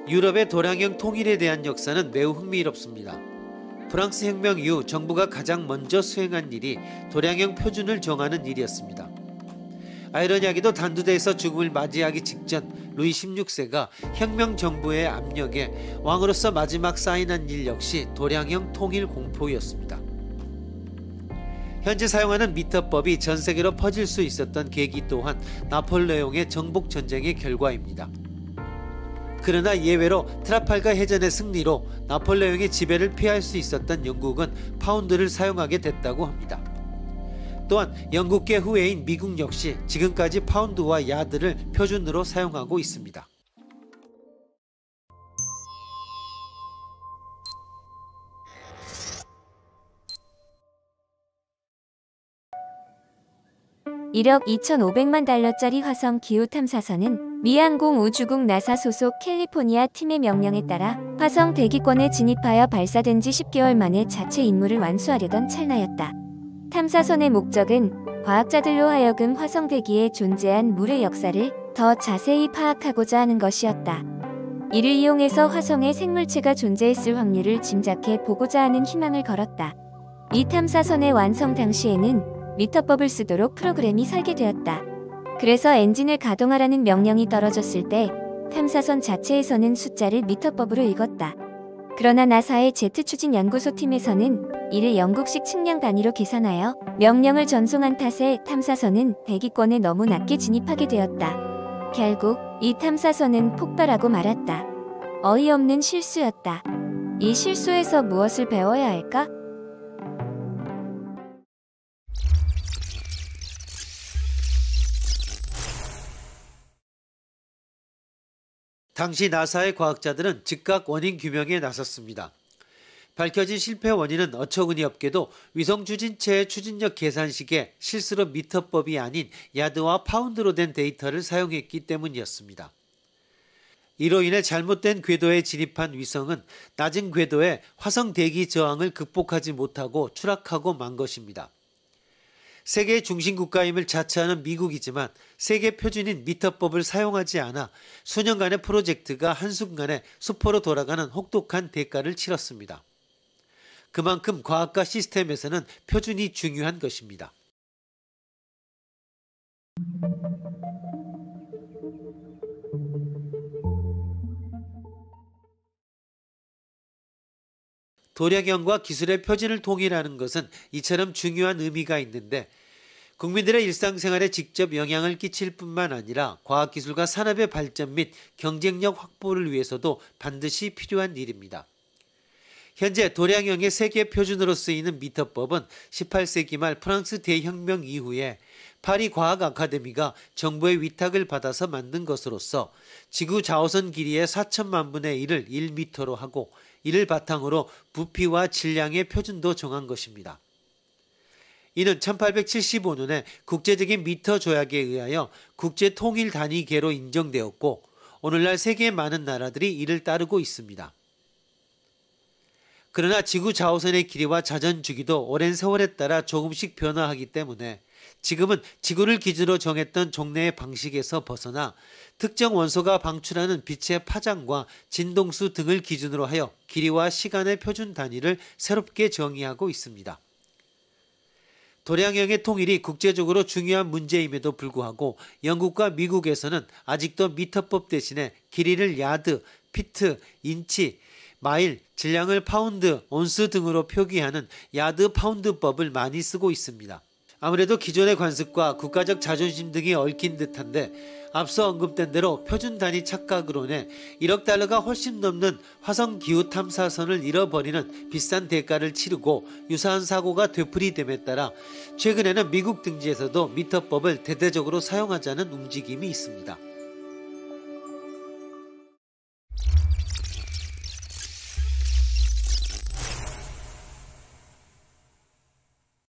유럽의 도량형 통일에 대한 역사는 매우 흥미롭습니다. 프랑스 혁명 이후 정부가 가장 먼저 수행한 일이 도량형 표준을 정하는 일이었습니다. 아이러니하게도 단두대에서 죽음을 맞이하기 직전 루이 16세가 혁명 정부의 압력에 왕으로서 마지막 사인한 일 역시 도량형 통일 공포였습니다. 현재 사용하는 미터법이 전 세계로 퍼질 수 있었던 계기 또한 나폴레옹의 정복 전쟁의 결과입니다. 그러나 예외로 트라팔가 해전의 승리로 나폴레옹의 지배를 피할 수 있었던 영국은 파운드를 사용하게 됐다고 합니다. 또한 영국계 후예인 미국 역시 지금까지 파운드와 야드를 표준으로 사용하고 있습니다. (1억 2,500만 달러짜리) 화성 기후 탐사선은 미 항공우주국 나사 소속 캘리포니아 팀의 명령에 따라 화성 대기권에 진입하여 발사된 지 10개월 만에 자체 임무를 완수하려던 찰나였다. 탐사선의 목적은 과학자들로 하여금 화성 대기에 존재한 물의 역사를 더 자세히 파악하고자 하는 것이었다. 이를 이용해서 화성에 생물체가 존재했을 확률을 짐작해 보고자 하는 희망을 걸었다. 이 탐사선의 완성 당시에는 미터법을 쓰도록 프로그램이 설계되었다. 그래서 엔진을 가동하라는 명령이 떨어졌을 때 탐사선 자체에서는 숫자를 미터법으로 읽었다. 그러나 나사의 제트 추진 연구소 팀에서는 이를 영국식 측량 단위로 계산하여 명령을 전송한 탓에 탐사선은 대기권에 너무 낮게 진입하게 되었다. 결국 이 탐사선은 폭발하고 말았다. 어이없는 실수였다. 이 실수에서 무엇을 배워야 할까? 당시 나사의 과학자들은 즉각 원인 규명에 나섰습니다. 밝혀진 실패 원인은 어처구니 없게도 위성 추진체의 추진력 계산식에 실수로 미터법이 아닌 야드와 파운드로 된 데이터를 사용했기 때문이었습니다. 이로 인해 잘못된 궤도에 진입한 위성은 낮은 궤도의 화성 대기 저항을 극복하지 못하고 추락하고 만 것입니다. 세계의 중심 국가임을 자처하는 미국이지만 세계 표준인 미터법을 사용하지 않아 수년간의 프로젝트가 한순간에 수포로 돌아가는 혹독한 대가를 치렀습니다. 그만큼 과학과 시스템에서는 표준이 중요한 것입니다. 도량형과 기술의 표준을 통일하는 것은 이처럼 중요한 의미가 있는데 국민들의 일상생활에 직접 영향을 끼칠 뿐만 아니라 과학기술과 산업의 발전 및 경쟁력 확보를 위해서도 반드시 필요한 일입니다. 현재 도량형의 세계 표준으로 쓰이는 미터법은 18세기 말 프랑스 대혁명 이후에 파리 과학 아카데미가 정부의 위탁을 받아서 만든 것으로서 지구 자오선 길이의 4천만 분의 1을 1m로 하고 이를 바탕으로 부피와 질량의 표준도 정한 것입니다. 이는 1875년에 국제적인 미터 조약에 의하여 국제 통일 단위계로 인정되었고 오늘날 세계의 많은 나라들이 이를 따르고 있습니다. 그러나 지구 자오선의 길이와 자전 주기도 오랜 세월에 따라 조금씩 변화하기 때문에 지금은 지구를 기준으로 정했던 종래의 방식에서 벗어나 특정 원소가 방출하는 빛의 파장과 진동수 등을 기준으로 하여 길이와 시간의 표준 단위를 새롭게 정의하고 있습니다. 도량형의 통일이 국제적으로 중요한 문제임에도 불구하고 영국과 미국에서는 아직도 미터법 대신에 길이를 야드, 피트, 인치, 마일, 질량을 파운드, 온스 등으로 표기하는 야드 파운드법을 많이 쓰고 있습니다. 아무래도 기존의 관습과 국가적 자존심 등이 얽힌 듯한데 앞서 언급된 대로 표준 단위 착각으로 인해 1억 달러가 훨씬 넘는 화성 기후 탐사선을 잃어버리는 비싼 대가를 치르고 유사한 사고가 되풀이됨에 따라 최근에는 미국 등지에서도 미터법을 대대적으로 사용하자는 움직임이 있습니다.